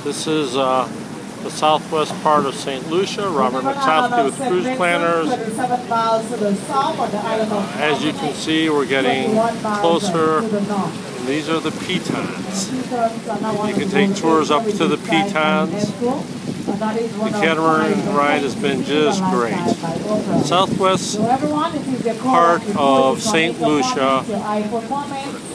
This is the southwest part of St. Lucia. Robert McSouthky with Cruise Planners. As you can see, we're getting closer. And these are the pitons. You can take tours up to the pitons. The catamaran ride has been just great. Southwest part of St. Lucia.